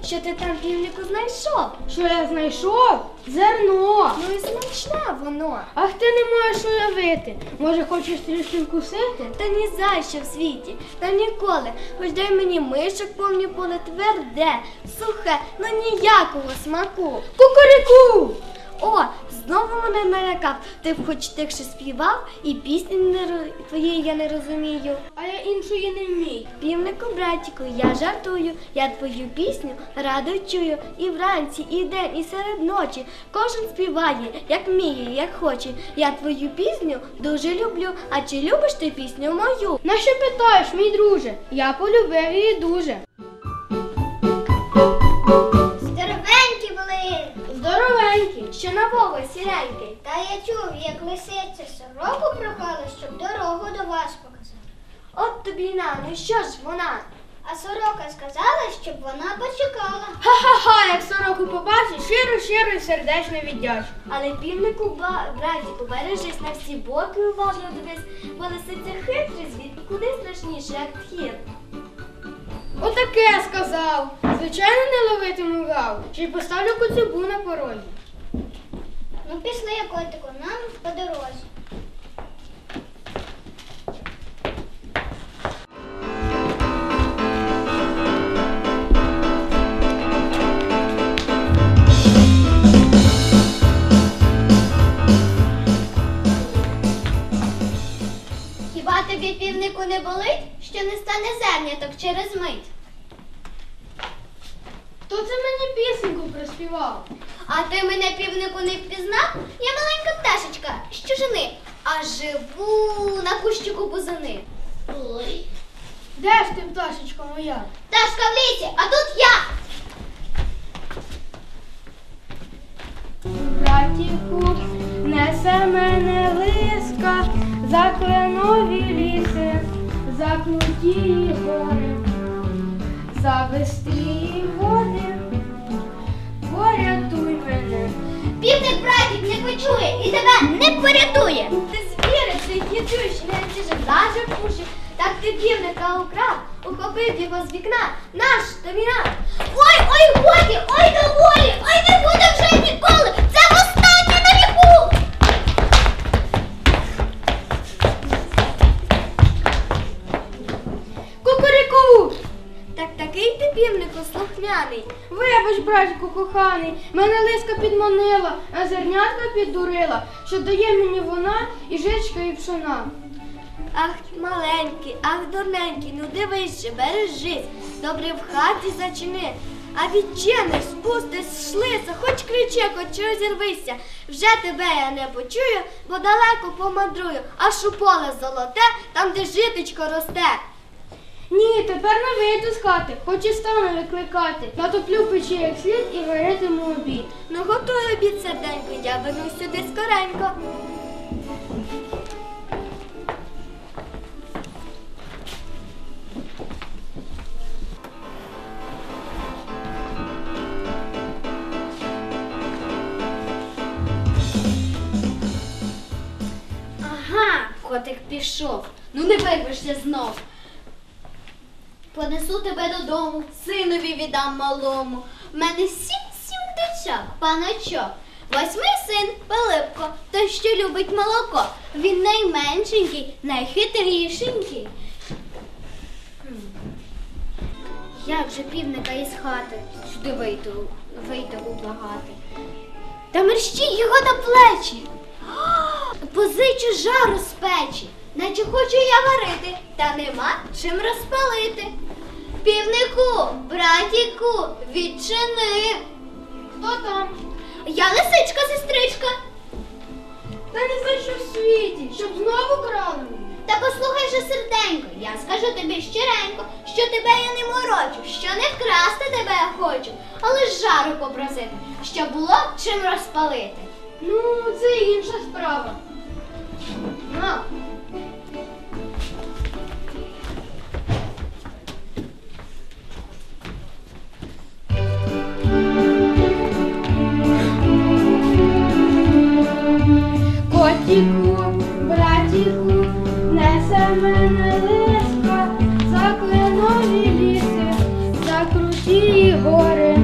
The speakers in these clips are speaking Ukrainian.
що ти там, півнику, знайшов? Що я знайшов? Зерно. Ну і смачне воно. Ах, ти не можеш уявити. Може, хочеш трішки вкусити? Та ні за що в світі, та ніколи. Хоч дай мені мишок повні поле, тверде, сухе, ну ніякого смаку. Кукуріку! О, знову мене налякав. Ти б хоч тихше співав, і пісні твоєї я не розумію. А я іншої не вмію. Півнику, братіку, я жартую, я твою пісню радо чую. І вранці, і вдень, і серед ночі. Кожен співає, як вміє, як хоче. Я твою пісню дуже люблю. А чи любиш ти пісню мою? Нащо питаєш, мій друже? Я полюбив її дуже. Здоровенькі були. Здоровенькі. Що нового, сіренький? Та я чув, як лисиця сороку прохала, щоб дорогу до вас показати. От тобі й на, ну що ж вона? А сорока сказала, щоб вона почекала. Ха-ха-ха, як сороку побачиш, щиро і сердечно віддячу. Але півнику, братіку, бережись на всі боки, уважно дивись, бо лисиця хитрий звір і куди страшніше, як тхір. Отаке я сказав. Звичайно, не ловитиму гав. Чи й поставлю коцюбу на порозі. Ну пішли, котику, нам по дорозі. Хіба тобі, півнику, не болить, що не стане зерняток через мить? Хто це мені пісеньку приспівав? А ти мене, півнику, не впізнав? Я маленька пташечка з чужини, а живу на кущику бузини. Ой. Де ж ти, пташечко моя? Пташка в лісі, а тут я. Братіку, несе мене лиска за кленові ліси, за крутії гори, за бистрії води. Порятуй мене. Півник, братик, не почує і тебе не порятує. Ти звіри, ти хитрющий, не ціже даже пушив. Так ти півника украв, ухопив його з вікна. Наш тобі на. Ой, годі, ой, доволі, ой, не буде вже ніколи. Це востаннє на віку. Кукуріку! Так такий ти, півнику, слухняний. Вибач, братику коханий, мене лиска підманила, а зернятка піддурила, що дає мені вона і жичка, і пшона. Ах, маленький, ах, дурненький, ну дивись же, бережись, добре в хаті зачини. А відчиниш, спустись, шлися, хоч кричи, хоч розірвися. Вже тебе я не почую, бо далеко помандрую, аж у поле золоте, там, де житечко росте. Ні, тепер не вийду з хати, хоч і стану викликати. Натоплю печі як слід і варитиму обід. Ну готуй обід, серденько, я вернусь сюди скоренько. Ага, котик пішов. Ну не вирвешся знов. Понесу тебе додому, синові віддам малому. В мене 7 дочок, паночок. 8-й син Пилипко, той, що любить молоко. Він найменшенький, найхитрішенький. Як же півника із хати сюди вийти ублагати? Та мерщій його на плечі. Позичу жару з печі, наче хочу я варити, та нема чим розпалити. Півнику, братіку, відчини. Хто там? Я лисичка, сестричка. Та не за що в світі, щоб знову крали мене. Та послухай же, серденько, я скажу тобі щиренько, що тебе я не морочу, що не вкрасти тебе я хочу, але жару попросити, щоб було чим розпалити. Ну, це інша справа. На. Котіку, братіку, несе мене лиска за кленові ліси, за круті гори.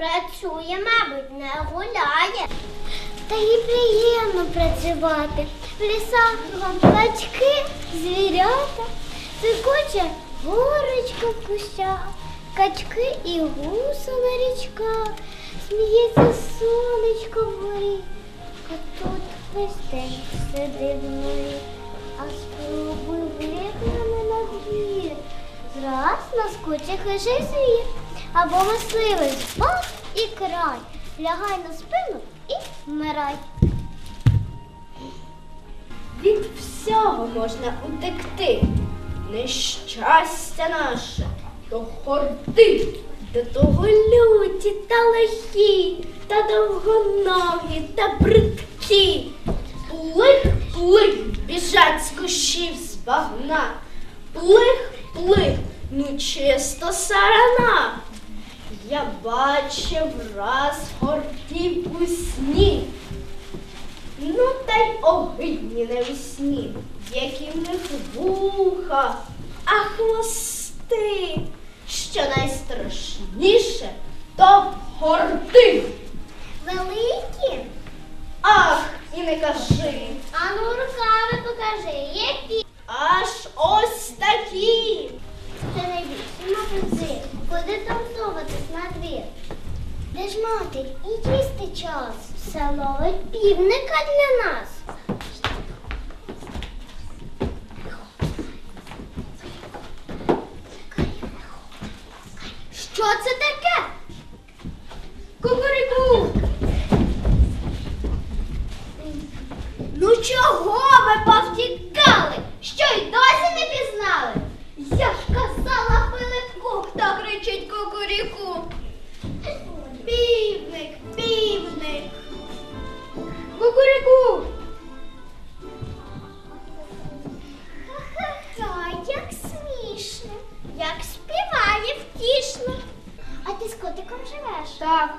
Працює, мабуть, не гуляє. Та й приємно працювати. В лісах кругом качки, звірята, цикоче горочка в кущах, качки і гуси на річках, сміється сонечко вгорі, а тут весь день сидить в норі, а спробуй вигляне на двір. Зраз наскоче хижий звір, або мисливець, бах і край, лягай на спину і вмирай. Від всього можна утекти. Нещастя наше до хорди, до того люті та лихі, та довгоногі та бридкі. Плих-плих біжать з кущів з багна. Плих-плих, ну чисто сарана. Я бачив раз хортів у сні. Ну та й огидні навесні, які в них вуха, а хвости. Що найстрашніше, то хорти. Великі? Ах, і не кажи. Ану, рукави покажи, які? Аж ось такі. Це найбільші магазин. Куди там соватись на двір? Де ж матір? І їсти час. Все ловить півника для нас. Що це таке? Кукуріку! Ну чого ви повтікали? Що й досі не пізнали? Я ж казала Пилипку, хто кричить кукуріку. Півник, півник. Кукуріку! Ха-ха-ха, як смішно, як співає втішно. А ти з котиком живеш? Так.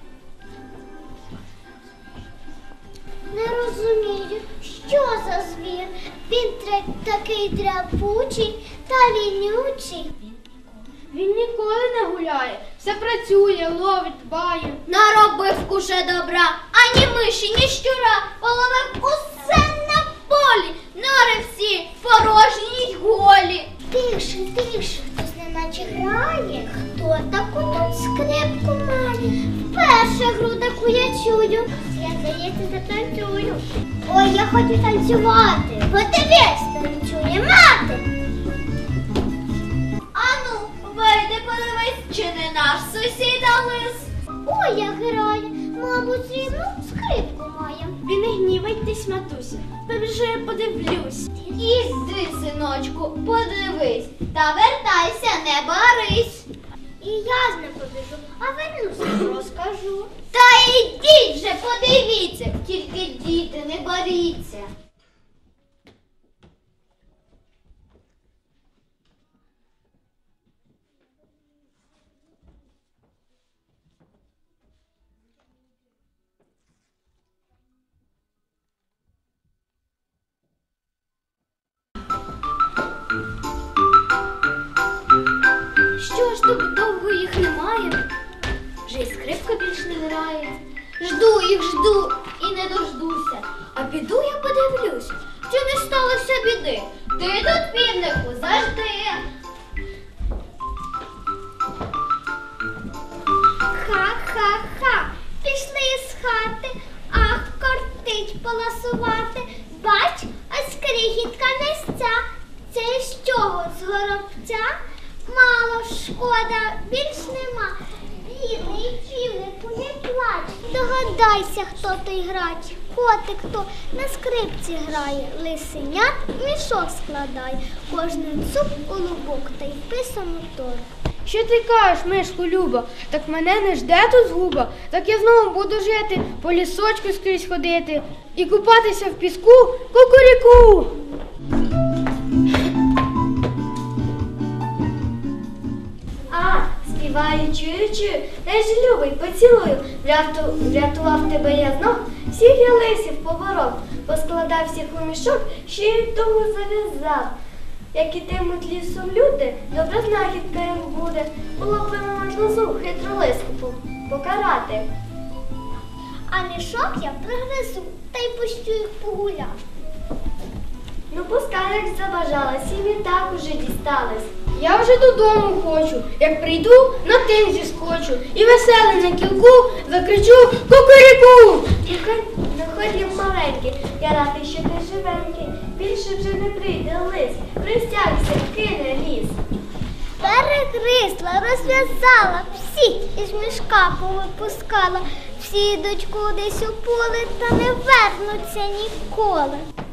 Не розумію, що за звір. Він такий дряпучий та лінючий. Він ніколи не гуляє. Все працює, ловить, дбає. Наробив уже добра, ані миші, ні щура, половив усе на полі, нори всі порожні й голі. Тише, тише, хтось неначе грає. Хто таку тут скрипку має? Вперше гру таку я чую. Я, здається, затанцюю. Ой, я хочу танцювати. Подивись, танцює мати. Ану, вийди, подивись, чи не наш сусіда лис. Ой, як грає, мабуть, срібну скрипку має. Ви не гнівайтесь, матусю, побіжу я подивлюсь. Іди, синочку, подивись, та вертайся, не барись. І я з ним побіжу, а вернуся, розкажу. Та йдіть же, подивіться, тільки діти, не боріться. Що ж так довго їх немає? Вже й скрипка більш не грає. Жду їх, жду і не дождуся. А піду я подивлюсь. Чи не сталося біди? Ти тут, півнику, завжди. Ха-ха-ха, пішли з хати, ах, кортить поласувати. Бач, ось крихітка місця. Це з чого, з горобця? Мало шкода, більш нема. Бідний півнику, не плач. Догадайся, хто той грач. Котик хто на скрипці грає, лисенят мішок складає. Кожний цуп у лубок та й писану торб. Що ти кажеш, мишку Люба? Так мене не жде тут згуба. Так я знову буду жити, по лісочку скрізь ходити і купатися в піску кукуріку. А, співаю, чую, дай же, любий, поцілую. Врятував тебе я знов, всіх я лисів поборов, поскладав всіх у мішок, ще й того зав'язав. Як ідемуть лісом люди, добра знахідка їм буде, уловимо можна зуб хитру лиску покарати. А мішок я пригризу та й пущу їх погуляти. Ну пускай, як забажала, сім і так уже дістались. Я вже додому хочу. Як прийду, на тин зіскочу. І веселий на кілку закричу кукуріку. Не ходім маленький, я радий, що ти живенький. Більше вже не прийде лис, розтягся, кине ліс. Перегризла, розв'язала, всіх із мішка повипускала. Всі йдуть кудись у поле та не вернуться ніколи.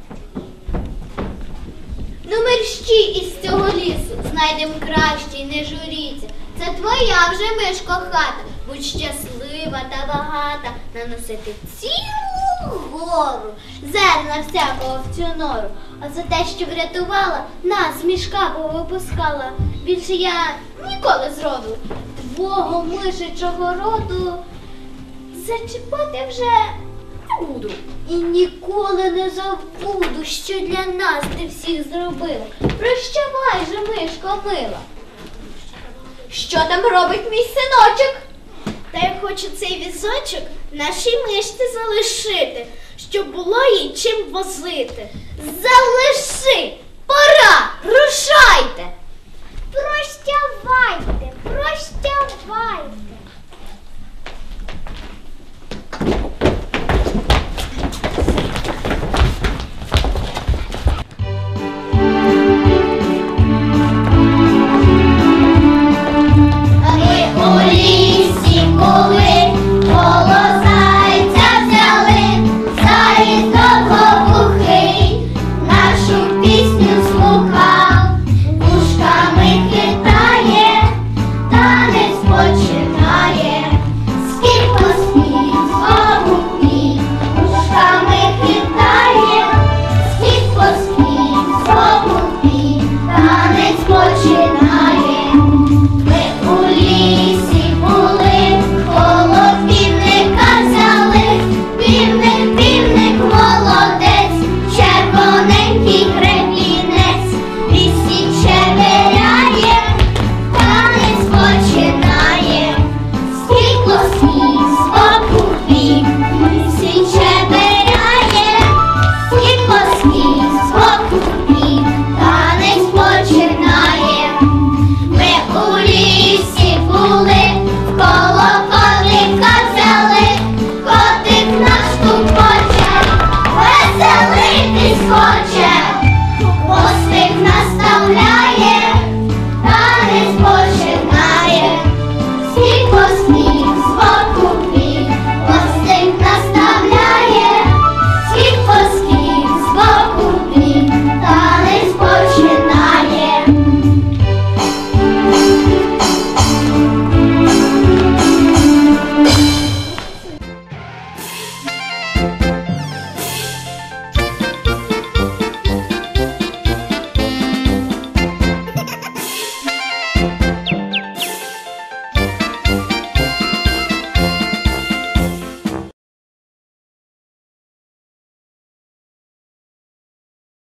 Ну, мерщій із цього лісу, знайдем кращий, не журіться. Це твоя вже, мишко, хата. Будь щаслива та багата, наносити цілу гору зерна всякого в цю нору. А за те, що врятувала, нас з мішка повипускала. Більше я ніколи зроду твого мишечого роду зачіпати вже не буду. І ніколи не забуду, що для нас ти всіх зробила. Прощавай же, мишко мила. Що там робить мій синочок? Та я хочу цей візочок нашій мишці залишити, щоб було їй чим возити. Залиши! Пора! Рушайте!